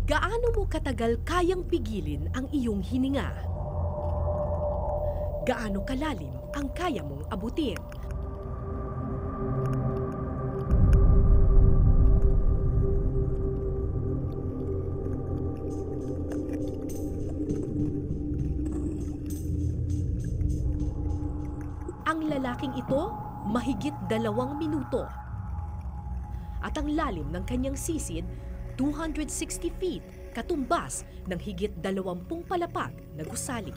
Gaano mo katagal kayang pigilin ang iyong hininga? Gaano kalalim ang kaya mong abutin? Ang lalaking ito, mahigit 2 minuto. At ang lalim ng kanyang sisid, 260 feet, katumbas ng higit 20 palapag na gusali.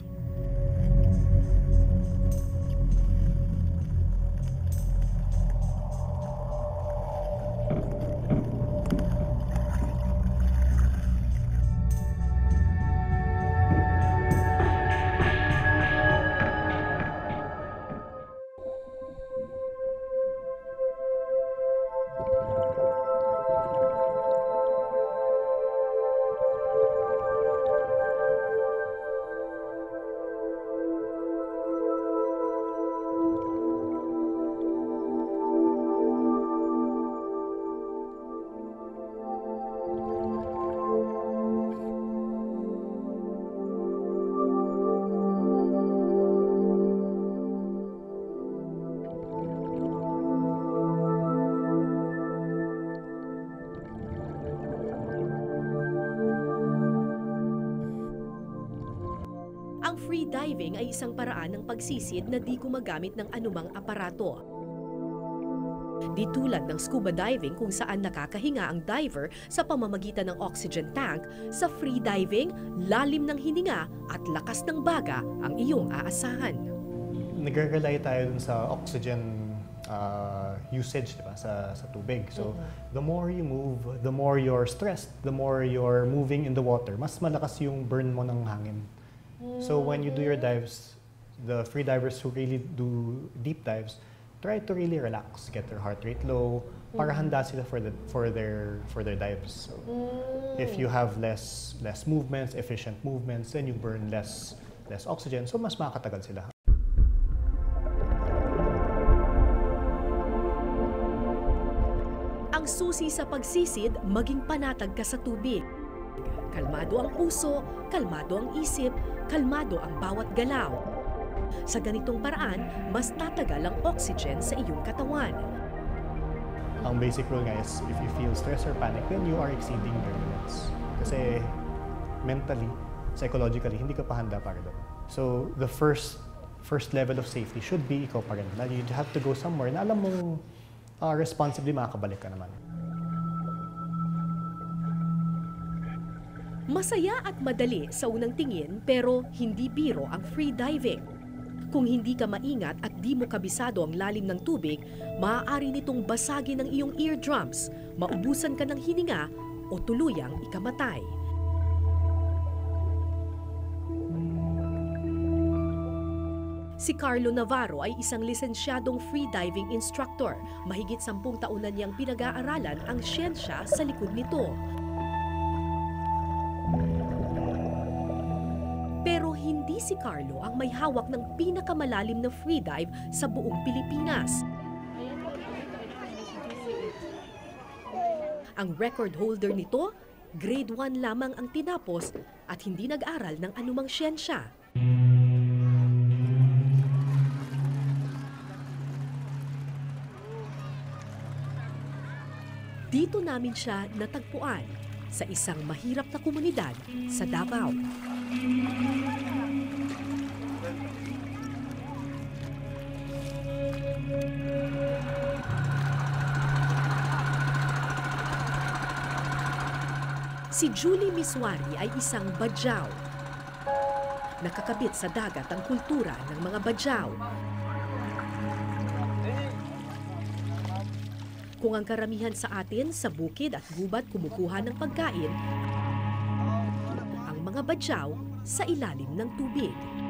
Ang free diving ay isang paraan ng pagsisid na di gumagamit ng anumang aparato. Di tulad ng scuba diving kung saan nakakahinga ang diver sa pamamagitan ng oxygen tank, sa free diving, lalim ng hininga at lakas ng baga ang iyong aasahan. Nag-rely tayo dun sa oxygen usage, diba, sa tubig. So, the more you move, the more you're stressed, the more you're moving in the water, mas malakas yung burn mo ng hangin. So when you do your dives, the free divers who really do deep dives, try to really relax, get their heart rate low, para handa sila for their dives. So if you have less movements, efficient movements, then you burn less oxygen, so mas makakatagal sila. Ang susi sa pagsisid, maging panatag ka sa tubig. Kalmado ang puso, kalmado ang isip, kalmado ang bawat galaw. Sa ganitong paraan, mas tatagal ang oxygen sa iyong katawan. Ang basic rule nga is, if you feel stress or panic, then you are exceeding your limits. Kasi mentally, psychologically, hindi ka pa handa para doon. So the first level of safety should be ikaw pa rin. You have to go somewhere na alam mong responsibly makakabalik ka naman. Masaya at madali sa unang tingin pero hindi biro ang free diving. Kung hindi ka maingat at di mo kabisado ang lalim ng tubig, maaari nitong basagin ang iyong eardrums, maubusan ka ng hininga o tuluyang ikamatay. Si Carlo Navarro ay isang lisensyadong free diving instructor. Mahigit 10 taon na niyang pinag-aaralan ang siyensya sa likod nito. Pero hindi si Carlo ang may hawak ng pinakamalalim na freedive sa buong Pilipinas. Ang record holder nito, grade 1 lamang ang tinapos at hindi nag-aral ng anumang siyensya. Dito namin siya natagpuan sa isang mahirap na komunidad sa Davao. Si Julie Miswari ay isang badyaw. Nakakabit sa dagat ang kultura ng mga badyaw. Kung ang karamihan sa atin sa bukid at gubat kumukuha ng pagkain, ang mga badyaw sa ilalim ng tubig.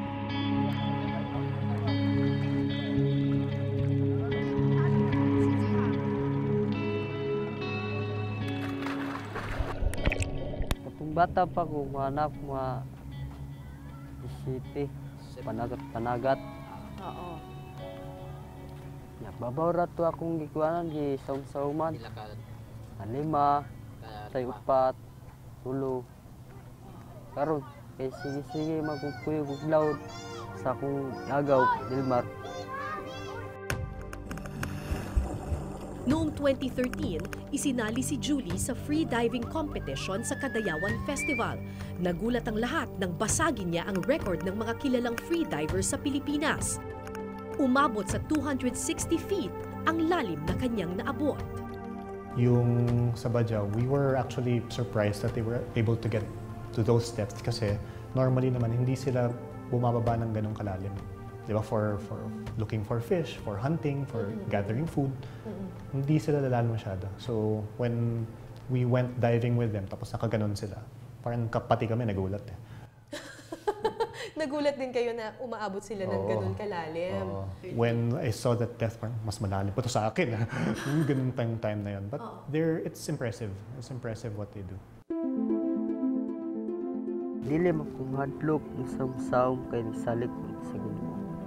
Kapag bata pa ko, hanap mga city, panagat. Oo. Babaw rato akong gikuanan di saum-sauman. 5, 4, tulo. Karon kay sige magkukuyog og laod sa akong agaw Dilmar. Noong 2013, isinali si Julie sa free diving competition sa Kadayawan Festival. Nagulat ang lahat nang basagin niya ang record ng mga kilalang free divers sa Pilipinas. Umabot sa 260 feet ang lalim na kanyang naabot. Yung sa Bajau, we were actually surprised that they were able to get to those depths kasi normally naman hindi sila bumababa ng ganong kalalim. Diba? For looking for fish, for hunting, for gathering food. Hindi sila lalalo masyado. So, when we went diving with them, tapos nakaganon sila, parang pati kami nagulat eh. Nagulat din kayo na umaabot sila ng ganun kalalim. When I saw that depth, parang mas malalim pa to sa akin. Ganun time na yun. But it's impressive. It's impressive what they do. Dili man kong hadlok sa usaw kay sa likod sa ginoo.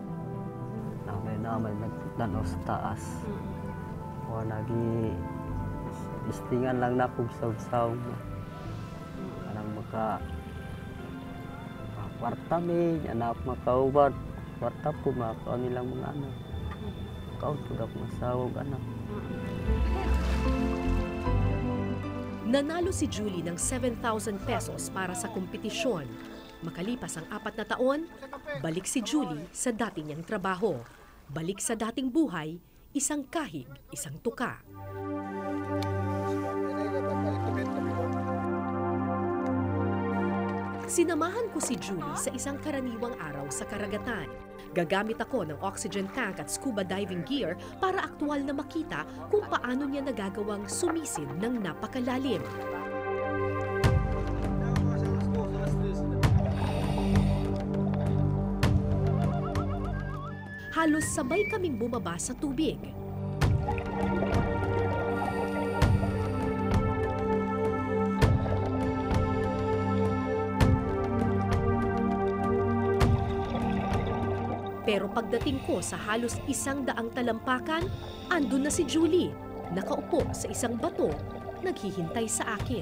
Namay nagtanaw sa taas. O nagi istingan lang na kong sa usaw. Anang kwarta mi, anak makauban. Kwarta po makakaw nilang mga anak. Kaun po na masawag anak. Nanalo si Julie ng 7,000 pesos para sa kompetisyon. Makalipas ang 4 na taon, balik si Julie sa dati niyang trabaho. Balik sa dating buhay, isang kahig, isang tuka. Sinamahan ko si Julie sa isang karaniwang araw sa karagatan. Gagamit ako ng oxygen tank at scuba diving gear para aktwal na makita kung paano niya nagagawang sumisid ng napakalalim. Halos sabay kaming bumaba sa tubig. Pero pagdating ko sa halos 100 talampakan, andun na si Julie, nakaupo sa isang bato, naghihintay sa akin.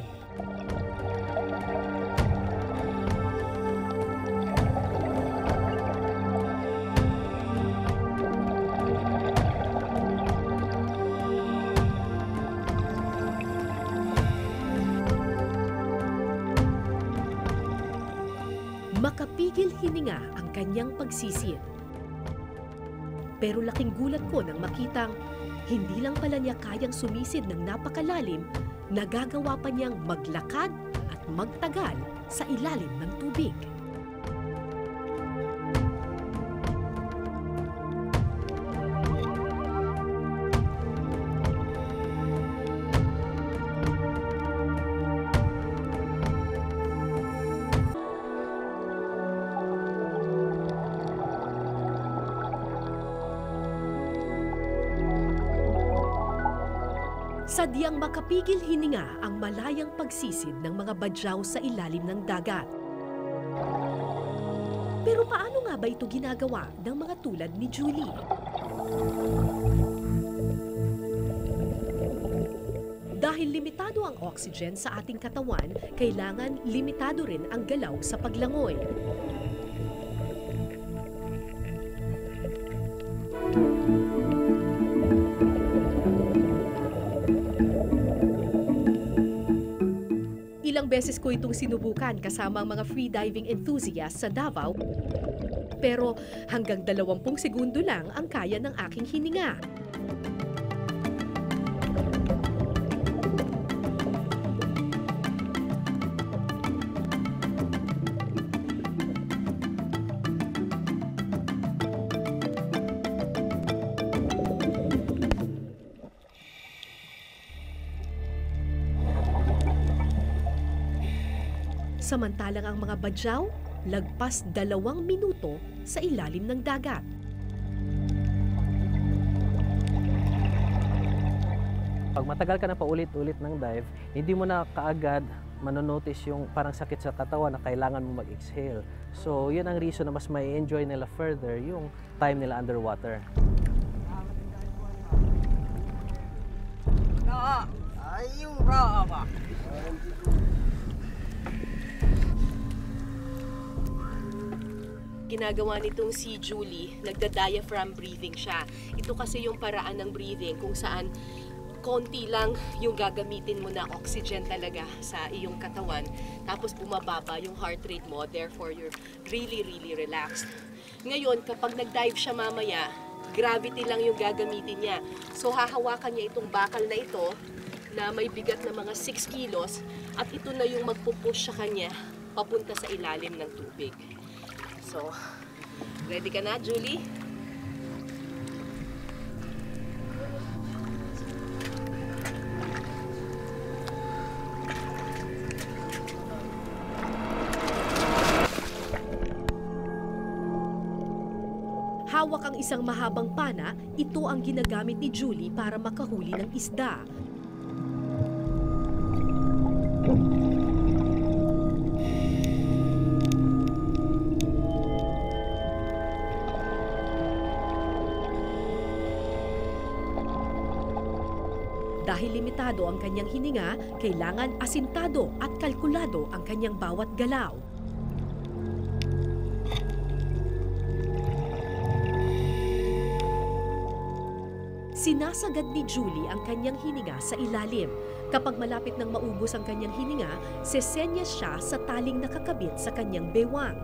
Makapigil hininga ang kanyang pagsisid. Pero laking gulat ko nang makitang hindi lang pala niya kayang sumisid ng napakalalim, nagagawa pa niyang maglakad at magtagal sa ilalim ng tubig. Sadyang makapigil hininga ang malayang pagsisid ng mga badyaw sa ilalim ng dagat. Pero paano nga ba ito ginagawa ng mga tulad ni Julie? Dahil limitado ang oxygen sa ating katawan, kailangan limitado rin ang galaw sa paglangoy. Ilang beses ko itong sinubukan kasama ang mga freediving enthusiasts sa Davao, pero hanggang 20 segundo lang ang kaya ng aking hininga. Samantalang ang mga badyaw, lagpas 2 minuto sa ilalim ng dagat. Pag matagal ka na paulit-ulit ng dive, hindi mo na kaagad manonotice yung parang sakit sa katawan na kailangan mo mag-exhale. So, yun ang reason na mas may enjoy nila further yung time nila underwater. ginagawa nitong si Julie, nagda-diaphragm breathing siya. Ito kasi yung paraan ng breathing kung saan konti lang yung gagamitin mo na oxygen talaga sa iyong katawan. Tapos bumababa yung heart rate mo, therefore you're really, really relaxed. Ngayon, kapag nag-dive siya mamaya, gravity lang yung gagamitin niya. So hahawakan niya itong bakal na ito na may bigat na mga 6 kilos at ito na yung magpupush sa kanya papunta sa ilalim ng tubig. So, ready ka na, Julie? Hawak ang isang mahabang pana, ito ang ginagamit ni Julie para makahuli ng isda. Dahil limitado ang kanyang hininga, kailangan asintado at kalkulado ang kanyang bawat galaw. Sinasagad ni Julie ang kanyang hininga sa ilalim. Kapag malapit nang maubos ang kanyang hininga, sesenyas siya sa taling nakakabit sa kanyang bewang.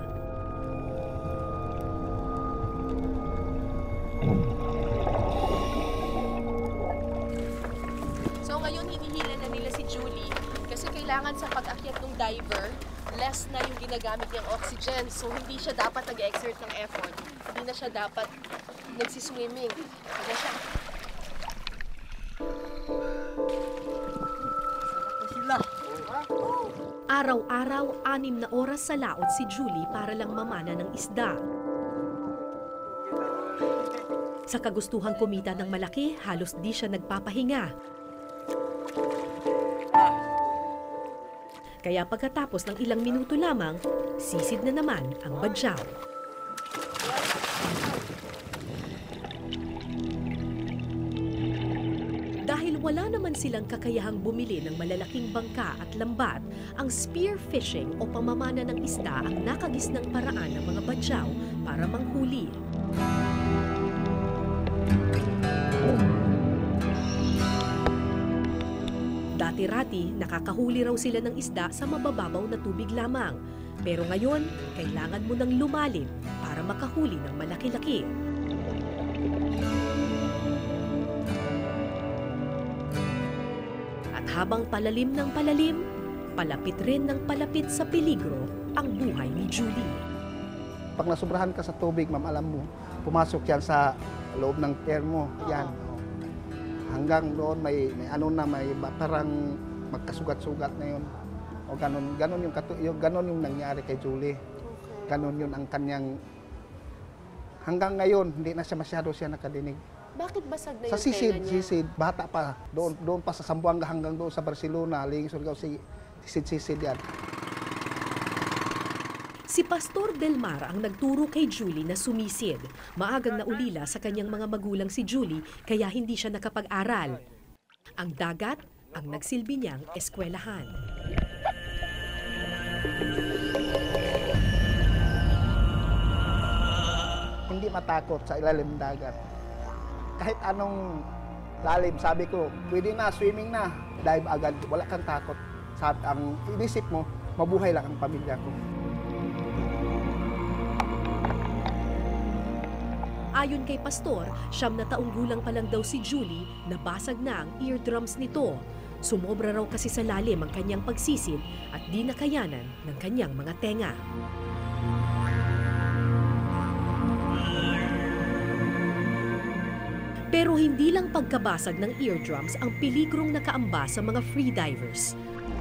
So ngayon hinihila na nila si Julie kasi kailangan sa pag-akyat ng diver, less na yung ginagamit niyang oxygen. So hindi siya dapat nag-exert ng effort. Hindi na siya dapat nagsiswimming. Ito na siya. Araw-araw, 6 na oras sa laot si Julie para lang mamana ng isda. Sa kagustuhang kumita ng malaki, halos di siya nagpapahinga. Kaya pagkatapos ng ilang minuto lamang, sisid na naman ang badyaw. Dahil wala naman silang kakayahang bumili ng malalaking bangka at lambat, ang spear fishing o pamamana ng isda ang nakagisnang paraan ng mga badyaw para manghuli. Dati-rati, nakakahuli raw sila ng isda sa mabababaw na tubig lamang. Pero ngayon, kailangan mo nang lumalim para makahuli ng malaki-laki. At habang palalim ng palalim, palapit rin ng palapit sa peligro ang buhay ni Julie. Pag nasubrahan ka sa tubig, ma'am, alam mo, pumasok yan sa loob ng tiyan mo. Yan. Hanggang doon may parang magkasugat-sugat na yun. O ganon yung nangyari kay Julie. Ganon yun ang kanyang, hanggang ngayon, hindi na siya masyado nakadinig. Bakit basag na Sa yung tenga niya? sisid, bata pa. Doon pa sa Zamboanga hanggang doon sa Barcelona, Surigao, sisid yan. Si Pastor Delmar ang nagturo kay Julie na sumisid. Maagang naulila sa kanyang mga magulang si Julie kaya hindi siya nakapag-aral. Ang dagat ang nagsilbi niyang eskwelahan. Hindi matakot sa ilalim ng dagat. Kahit anong lalim, sabi ko, pwede na, swimming na, dive agad, wala kang takot. Ang inisip mo, mabuhay lang ang pamilya ko. Ayon kay Pastor, 9 na taong gulang pa lang daw si Julie, nabasag na ang eardrums nito. Sumobra raw kasi sa lalim ang kanyang pagsisid at di nakayanan ng kanyang mga tenga. Pero hindi lang pagkabasag ng eardrums ang peligrong nakaamba sa mga freedivers.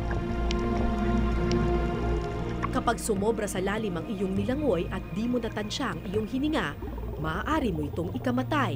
Kapag sumobra sa lalim ang iyong nilangoy at di mo natansya ang iyong hininga, maaari mo itong ikamatay.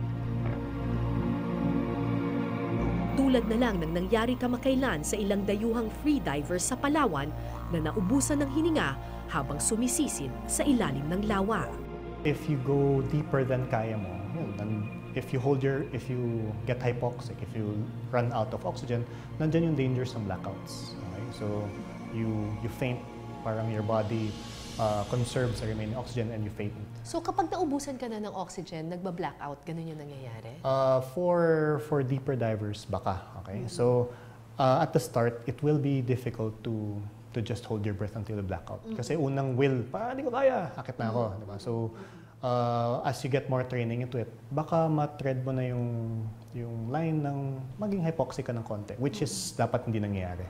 Tulad na lang ng nangyari kamakailan sa ilang dayuhang freedivers sa Palawan na naubusan ng hininga habang sumisisid sa ilalim ng lawa. If you go deeper than kaya mo, yun, if you get hypoxic, if you run out of oxygen, nandyan yung dangers ng blackouts. Okay? So you faint, parang your body conserves the remaining oxygen and you faint. So kapag naubusan ka na ng oxygen, nagba-blackout, ganun yung nangyayari? For deeper divers, baka. Okay? So, at the start, it will be difficult to just hold your breath until the blackout. Kasi unang will, hindi ko kaya, akit na ako. Diba? So, as you get more training into it, baka ma-tread mo na yung line ng maging hypoxic ka ng konti, which is dapat hindi nangyayari.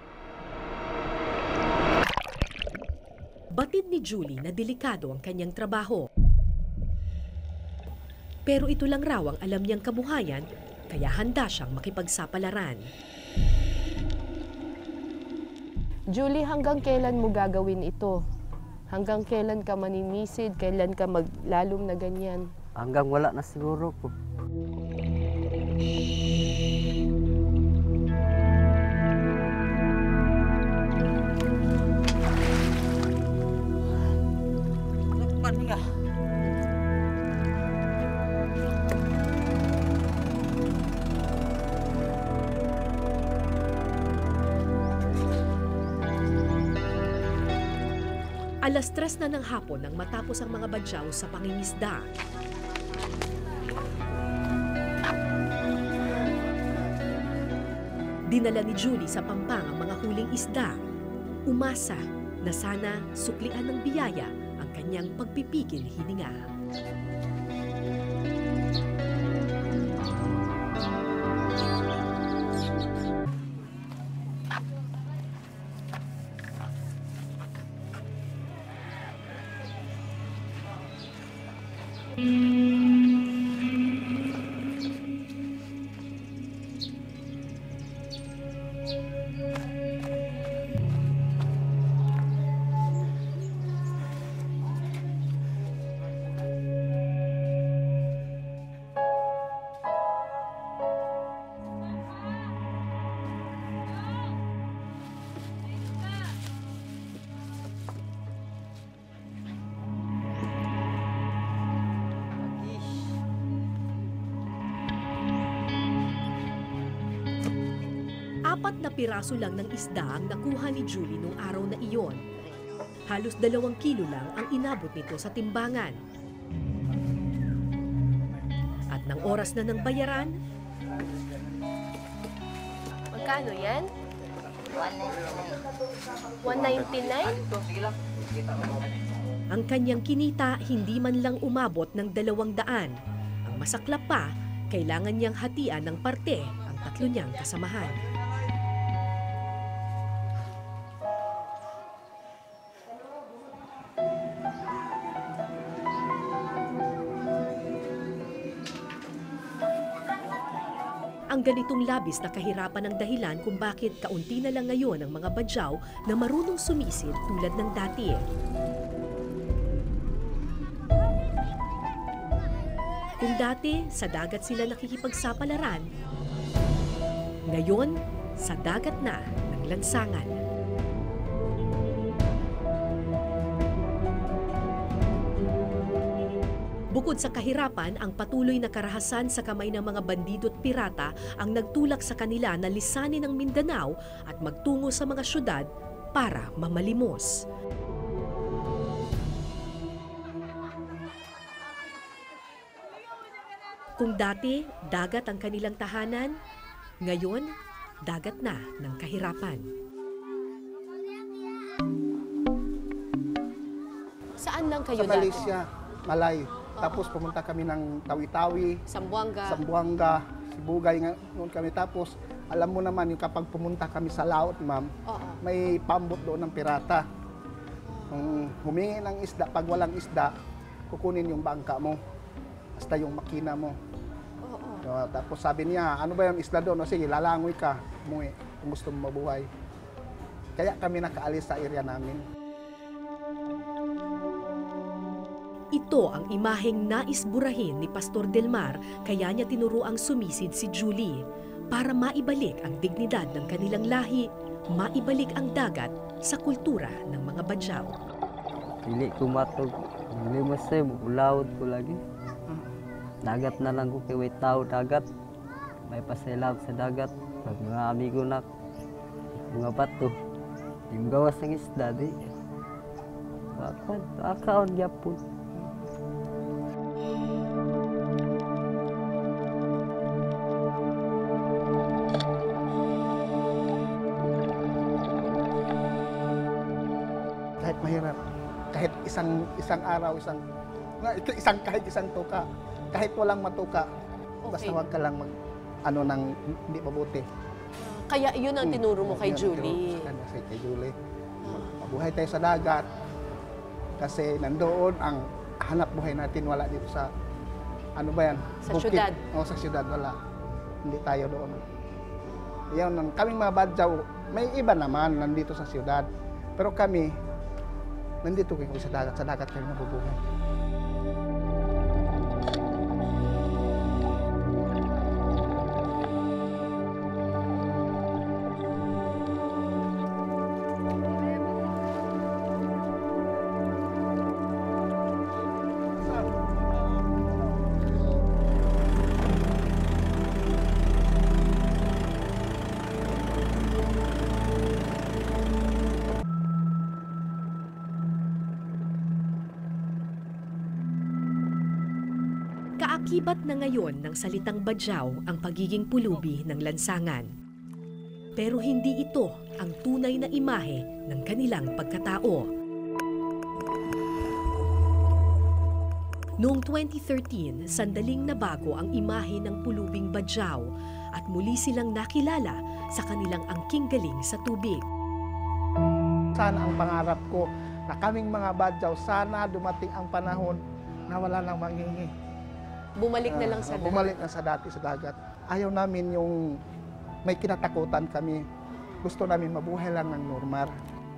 Batid ni Julie na delikado ang kanyang trabaho. Pero ito lang raw ang alam niyang kabuhayan, kaya handa siyang makipagsapalaran. Julie, hanggang kailan mo gagawin ito? Hanggang kailan ka maninisid? Kailan ka maglalong na ganyan? Hanggang wala na siguro po. Alas 3 na ng hapon nang matapos ang mga badyaw sa pangingisda. Dinala ni Julie sa Pampang ang mga huling isda. Umasa na sana suklian ng biyaya ang kanyang pagpipigil hininga. Apat na piraso lang ng isda ang nakuha ni Julie nung araw na iyon. Halos 2 kilo lang ang inabot nito sa timbangan. At nang oras na ng bayaran, Magkano yan? 199? ang kanyang kinita hindi man lang umabot ng 200. Ang masaklap pa, kailangan niyang hatian ng parte ang 3 niyang kasamahan. Ang ganitong labis na kahirapan ang dahilan kung bakit kaunti na lang ngayon ang mga badyaw na marunong sumisid tulad ng dati. Kung dati, sa dagat sila nakikipagsapalaran, ngayon, sa dagat na ng lansangan. Bukod sa kahirapan, ang patuloy na karahasan sa kamay ng mga bandido at pirata ang nagtulak sa kanila na lisanin ang Mindanao at magtungo sa mga syudad para mamalimos. Kung dati, dagat ang kanilang tahanan, ngayon, dagat na ng kahirapan. Saan lang kayo Sa Malaysia, Malay. Tapos pumunta kami ng Tawi-Tawi, Sambuanga, Sibugay noon kami. Tapos alam mo naman yung kapag pumunta kami sa laot, ma'am, may pambot doon ng pirata. Kung humingi ng isda, pag walang isda, kukunin yung bangka mo. Basta yung makina mo. So, tapos sabi niya, ano ba yung isda doon? O sige, lalangoy ka, umuwi kung gusto mo mabuhay. Kaya kami nakaalis sa area namin. Ito ang imaheng nais burahin ni Pastor Delmar, kaya niya tinuruang sumisid si Julie para maibalik ang dignidad ng kanilang lahi, maibalik ang dagat sa kultura ng mga badyaw. Pili ko matog. Hindi masay, ulawod ko lagi. Dagat na lang ko kay way tao dagat. May pasilab sa dagat. Pag mga amigo na, mga bato. Yung gawas ng isda, di. Akaon gyapon. Kahit mahirap, kahit isang araw, kahit isang tuka, kahit walang matuka, basta Okay. wag ka lang nang hindi mabuti. Kaya yun ang tinuro mo kay Yun ang Julie. tinuro ko sa kanya, kay Julie. Mabuhay tayo sa dagat kasi nandoon ang hanap buhay natin, wala dito sa ano ba yan? Sa Bukid. syudad. O sa syudad, wala. Hindi tayo doon. Yan, kaming mga Badyaw, may iba naman nandito sa syudad. Pero kami, nandito kayo sa dagat kayo nabubuhay. Kaakibat na ngayon ng salitang Badyaw ang pagiging pulubi ng lansangan. Pero hindi ito ang tunay na imahe ng kanilang pagkatao. Noong 2013, sandaling nabago ang imahe ng pulubing Badyaw at muli silang nakilala sa kanilang angking galing sa tubig. Sana ang pangarap ko na kaming mga Badyaw, sana dumating ang panahon na wala nang manghingi. Bumalik na lang sa Bumalik na sa dati sa dagat. Ayaw namin yung may kinatakutan kami. Gusto namin mabuhay lang ng normal.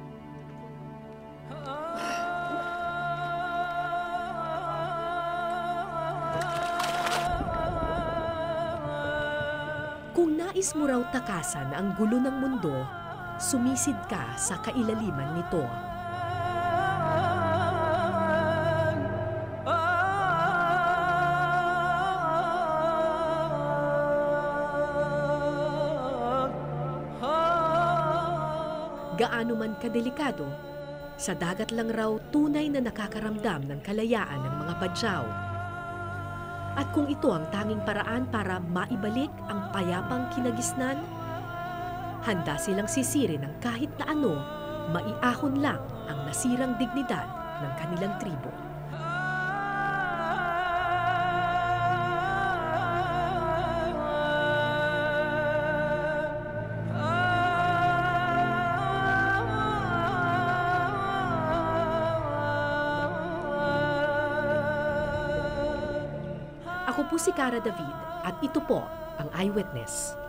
Kung nais mo raw takasan ang gulo ng mundo, sumisid ka sa kailaliman nito. Gaano man kadelikado, sa dagat lang raw tunay na nakakaramdam ng kalayaan ng mga Badyaw. At kung ito ang tanging paraan para maibalik ang payapang kinagisnan, handa silang sisirin ng kahit na ano, maiahon lang ang nasirang dignidad ng kanilang tribo. Ako po si Cara David at ito po ang Eyewitness.